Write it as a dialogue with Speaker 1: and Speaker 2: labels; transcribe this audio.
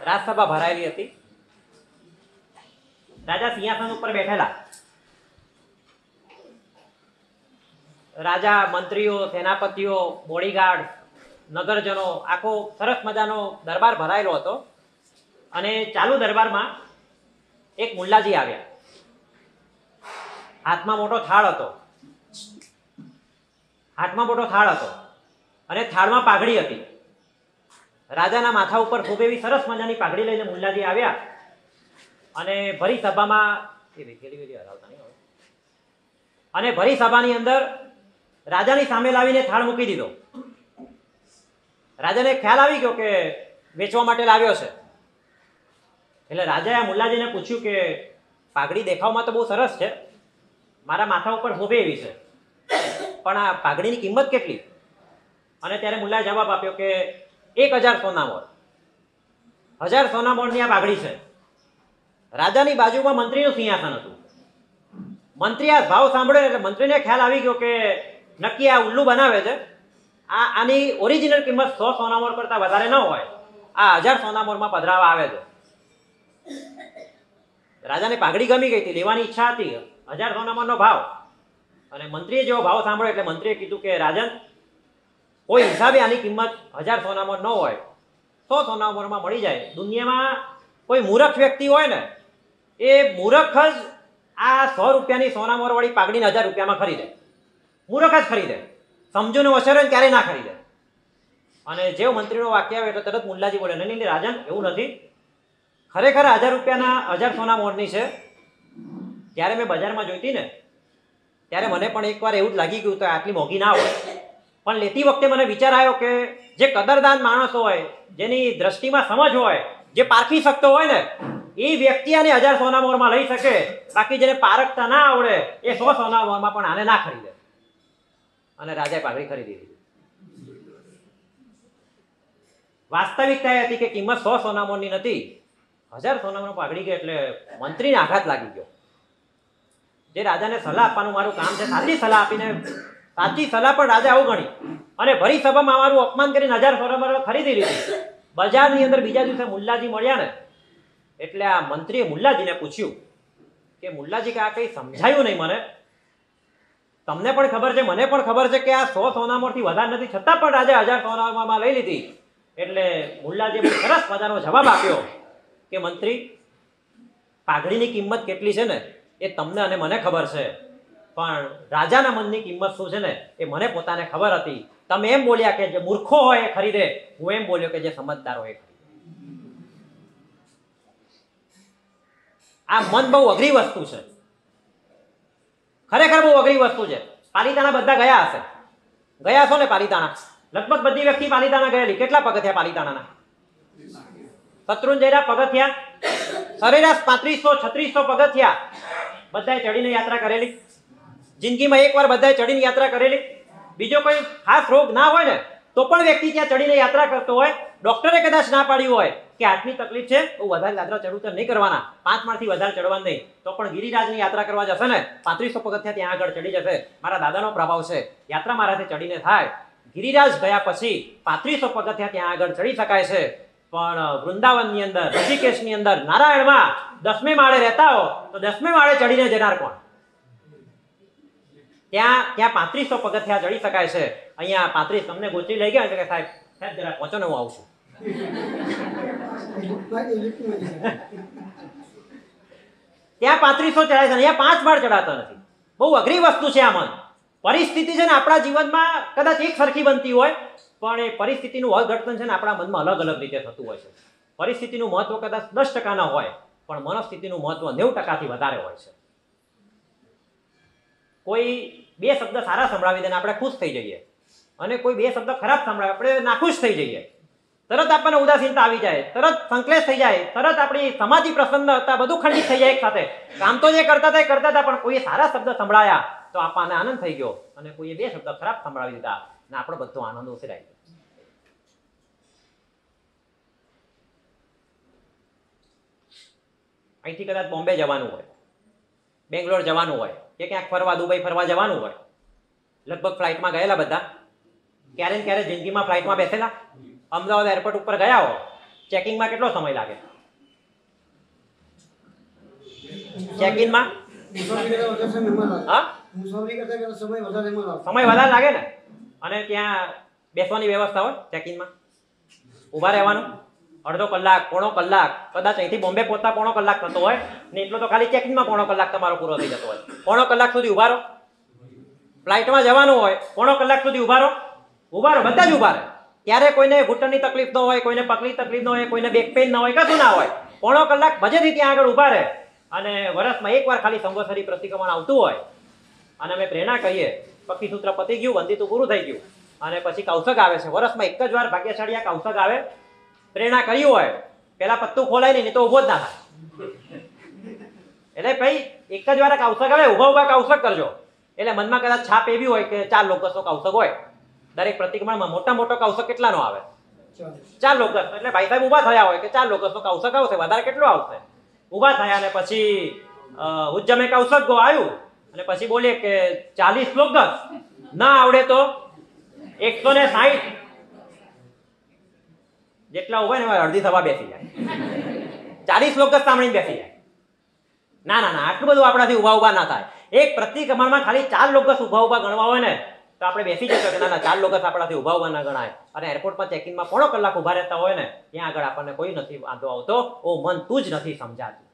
Speaker 1: રાજસભા ભરાયેલી હતી. રાજા સિંહાસન ઉપર બેઠેલા. રાજા, મંત્રીઓ, સેનાપતિઓ, બોડીગાર્ડ, નગરજનો, આખો સરસ મજાનો દરબાર ભરાયેલો હતો. અને ચાલુ દરબારમાં એક મુલ્લાજી આવ્યા. હાથમાં મોટો થાળ હતો. અને થાળમાં પાઘડી હતી. રાજાના માથા ઉપર ખૂબ એવી સરસ મજાની પાઘડી લઈને મુલ્લાજી આવ્યા અને ભરી સભાની અંદર રાજાની સામે લાવીને થાળ મૂકી દીધો. રાજાને ખ્યાલ આવી ગયો કે વેચવા માટે લાવ્યો છે. એટલે રાજાએ મુલ્લાજીને પૂછ્યું કે પાઘડી દેખાવમાં તો બહુ સરસ છે, મારા માથા ઉપર શોભે એવી છે, પણ આ પાઘડીની કિંમત કેટલી? અને ત્યારે મુલ્લાએ જવાબ આપ્યો કે 1000 સોનામોર. 1000 સોનામોરની આ પાઘડી છે. રાજાની બાજુમાં મંત્રીનું સિંહાસન હતું. મંત્રી આ ભાવ સાંભળ્યો એટલે મંત્રીને ખ્યાલ આવી ગયો કે નક્કી આ ઉલ્લુ બનાવે છે. આની ઓરિજિનલ કિંમત 100 સોનામોર કરતા વધારે ન હોય, આ 1000 સોનામોરમાં પધરાવા આવે છે. રાજાને પાઘડી ગમી ગઈ હતી, લેવાની ઈચ્છા હતી, 1000 સોનામોરનો ભાવ. અને મંત્રીએ જેવો ભાવ સાંભળ્યો એટલે મંત્રીએ કીધું કે રાજન, કોઈ હિસાબે આની કિંમત 1000 સોનામોર ન હોય, 100 સોનામોરમાં મળી જાય. દુનિયામાં કોઈ મૂર્ખ વ્યક્તિ હોય ને, એ મૂર્ખ જ આ 100 રૂપિયાની સોનામોર વાળી પાઘડીને 1000 રૂપિયામાં ખરીદે. મૂર્ખ જ ખરીદે, સમજૂને વસરે ક્યારેય ના ખરીદે. અને જેવું મંત્રીનો વાક્ય આવે એટલે તરત મુલ્લાજી બોલે, નહીં રાજન, એવું નથી, ખરેખર 1000 રૂપિયાના 1000 સોનામોરની છે. જ્યારે મેં બજારમાં જોઈતી ને ત્યારે મને પણ એકવાર એવું જ લાગી ગયું તો આટલી મોંઘી ના હોય. પણ લેતી વખતે મને વિચાર આવ્યો કે જે કદરદાન માણસ હોય, જેની દ્રષ્ટિમાં સમજ હોય, જે પારખી શકતો હોય ને, એ વ્યક્તિ આને 1000 સોનામોરમાં લઈ શકે. બાકી જેને પારખતા ના આવડે એ 100 સોનામોરમાં પણ આને ના ખરીદે. અને રાજાએ પાઘડી ખરીદી લીધી. વાસ્તવિકતા એ હતી કે કિંમત 100 સોનામોરની નથી, 1000 સોનામોર પાઘડી ગઈ. એટલે મંત્રીને આઘાત લાગી ગયો. જે રાજાને સલાહ આપવાનું મારું કામ છે, સાચી સલાહ આપીને, સાચી સલાહ પણ રાજા અવગણી અને ભરી સભામાં મારું અપમાન કરીને 1000 સોનામોર ખરીદી લીધી. બજારની અંદર બીજા દિવસે મુલ્લાજી મળ્યા ને એટલે આ મંત્રીએ મુલ્લાજીને પૂછ્યું કે મુલ્લાજી, કે આ કંઈ સમજાયું નહીં મને. તમને પણ ખબર છે, મને પણ ખબર છે કે આ 100 સોનામોરથી વધારે નથી, છતાં પણ રાજા 1000 સોનામોરમાં લઈ લીધી. એટલે મુલ્લાજીએ બહુ સરસ મજાનો જવાબ આપ્યો કે મંત્રી, પાઘડીની કિંમત કેટલી છે ને એ તમને અને મને ખબર છે, પણ રાજાના મનની કિંમત શું છે ને એ મને પોતાને ખબર હતી. તમે એમ બોલ્યા કે જે મૂર્ખો હોય એ ખરીદે, હું એમ બોલ્યો કે જે સમજદાર હોય એ ખરીદે. આ મન બહુ અઘરી વસ્તુ છે, ખરેખર બહુ અઘરી વસ્તુ છે. પાલિતાણા બધા ગયા હશે, ગયા છો ને પાલિતાણા? લગભગ બધી વ્યક્તિ પાલિતાણા ગયેલી. કેટલા પગથિયા પાલિતાણાના? શત્રુંજયના પગથિયા સરેરાશ 3500-3600 પગથિયા બધાએ ચડીને યાત્રા કરેલી. જિંદગીમાં એકવાર બધાએ ચડીને યાત્રા કરેલી. બીજો કોઈ ખાસ રોગ ના હોય ને તો પણ વ્યક્તિ ત્યાં ચડીને યાત્રા કરતો હોય. ડોક્ટરે કદાચ ના પાડ્યું હોય કે આટલી તકલીફ છે, બહુ વધારે યાત્રા ચડવું નહીં કરવાના, 5 માળથી વધારે ચડવાનું નહીં, તો પણ ગિરિરાજની યાત્રા કરવા જશે ને 3500 પગથિયા ત્યાં આગળ ચડી જશે. મારા દાદાનો પ્રભાવ છે, યાત્રા મારાથી ચડીને થાય. ગિરિરાજ ગયા પછી 3500 પગથિયા ત્યાં આગળ ચડી શકાય છે. પણ વૃંદાવનની અંદર, ઋષિકેશની અંદર, નારાયણમાં 10મે માળે રહેતા હો તો 10મે માળે ચડીને જનાર કોણ? ત્યાં 3500 પગથિયા ચડી શકાય છે. અહીંયા 35 તમને ગોચી લઈ ગયા એટલે કે સાહેબ જરા પહોંચો ને, હું આવું છું. ત્યાં 3500 ચડાય છે, અહીંયા 5 માળ ચડાતો નથી. બહુ અઘરી વસ્તુ છે આ મન. પરિસ્થિતિ છે ને આપણા જીવનમાં કદાચ એક સરખી બનતી હોય, પણ એ પરિસ્થિતિનું અર્થઘટન છે ને આપણા મનમાં અલગ અલગ રીતે થતું હોય છે. પરિસ્થિતિનું મહત્વ કદાચ 10% ના હોય, પણ મનોસ્થિતિનું મહત્વ 90%થી વધારે હોય છે. કોઈ 2 શબ્દ સારા સંભળાવી દે ને આપણે ખુશ થઈ જઈએ, અને કોઈ 2 શબ્દ ખરાબ સંભળાવે આપણે નાખુશ થઈ જઈએ. તરત આપણને ઉદાસીનતા આવી જાય, તરત સંકલેશ થઈ જાય, તરત આપણી સમાધિ પ્રસન્નતા બધું ખંડિત થઈ જાય એક સાથે. કામ તો જે કરતા હતા એ કરતા હતા, પણ કોઈએ સારા શબ્દ સંભળાયા તો આપણને આનંદ થઈ ગયો, અને કોઈએ 2 શબ્દ ખરાબ સંભળાવી દીધા ને આપણો બધો આનંદ ઉછરાઈ ગયો. અહીંથી કદાચ બોમ્બે જવાનું હોય, બેંગ્લોર જવાનું હોય, કે ક્યાંક ફરવા, દુબઈ ફરવા જવાનું હોય, લગભગ ફ્લાઇટમાં ગયેલા બધા? ક્યારે ને ક્યારે જિંદગીમાં ફ્લાઇટમાં બેસેલા? અમદાવાદ એરપોર્ટ ઉપર ગયા હો ચેકિંગમાં કેટલો સમય લાગે? ચેકિંગમાં સમય વધારે લાગે ને? અને ત્યાં બેસવાની વ્યવસ્થા હોય ચેકિંગમાં? ઊભા રહેવાનું અડધો કલાક, પોણો કલાક, કદાચ અહીંથી બોમ્બે પહોંચતા પોણો કલાક થતો હોય ને એટલો તો ખાલી ચેકિંગમાં પોણો કલાક તમારો પૂરો થઈ જતો હોય. પોણો કલાક સુધી ઊભા રહો. ફ્લાઇટમાં જવાનું હોય પોણો કલાક સુધી ઊભા રહો. બધા જ ઊભા રહે. ત્યારે કોઈને ઘૂંટણની તકલીફ ન હોય, કોઈને પગની તકલીફ ન હોય, કોઈને બેક પેઇન ન હોય, કશું ના હોય. પોણો કલાક મજેથી ત્યાં આગળ ઊભા રહે અને વર્ષમાં એકવાર ખાલી સંવત્સરી પ્રતિક્રમણ આવતું હોય અને અમે પ્રેરણા કહીએ, પક્ષી સૂત્ર પતી ગયું, વંદિતું પૂરું થઈ ગયું અને પછી કૌશક આવે છે. વર્ષમાં એક જ વાર ભાગ્યશાળી આ કૌશક આવે. પ્રેરણા કર્યું હોય પેલા પત્તું ખોલાય નહીં તો ઊભો જ ના થાય. એટલે ભાઈ એક જ વાર કૌશક આવે, ઊભા કૌશક કરજો. એટલે મનમાં કદાચ છાપ એવી હોય કે 4 લોકસનો કૌશક હોય દરેક પ્રતિક્રમણમાં. મોટો કૌશક કેટલાનો આવે? 4 લોકસ. એટલે ભાઈ સાહેબ ઊભા થયા હોય કે 4 લોકસનો કૌશક આવશે, વધારે કેટલો આવશે? ઊભા થયા અને પછી ઉજ્જમે કૌશક ગો આવ્યું અને પછી બોલીએ કે 40 લોકસ ના આવડે તો 160 જેટલા હોય ને અડધી સભા બેસી જાય. 40 લોકસ સાંભળીને બેસી જાય. ના આટલું બધું આપણાથી ઊભા ના થાય. એક પ્રતિક્રમણમાં ખાલી 4 લોકસ ઊભા ગણવા હોય ને તો આપણે બેસી જશો કે ના 4 લોકસ આપણાથી ઊભા ના ગણાય. અને એરપોર્ટમાં ચેકિંગમાં પોણો કલાક ઊભા રહેતા હોય ને ત્યાં આગળ આપણને કોઈ નથી વાંધો આવતો. ઓ મન તું જ નથી સમજાતું.